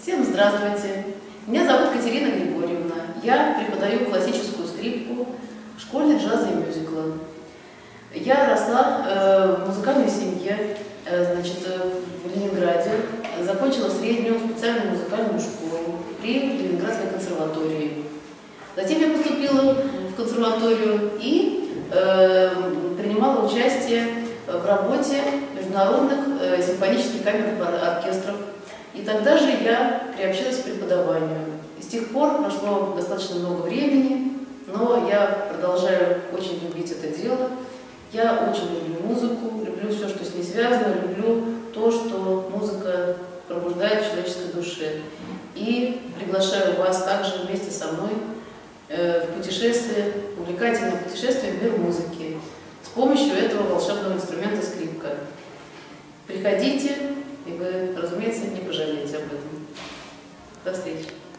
Всем здравствуйте! Меня зовут Катерина Григорьевна. Я преподаю классическую скрипку в школе джаза и мюзикла. Я росла в музыкальной семье, в Ленинграде. Закончила среднюю специальную музыкальную школу при Ленинградской консерватории. Затем я поступила в консерваторию и принимала участие в работе международных симфонических камерных оркестров. И тогда же я приобщилась к преподаванию. И с тех пор прошло достаточно много времени, но я продолжаю очень любить это дело. Я очень люблю музыку, люблю все, что с ней связано, люблю то, что музыка пробуждает в человеческой душе. И приглашаю вас также вместе со мной в путешествие, увлекательное путешествие в мир музыки с помощью этого волшебного инструмента скрипка. Приходите, и вы, разумеется, не пожалеете об этом. До встречи!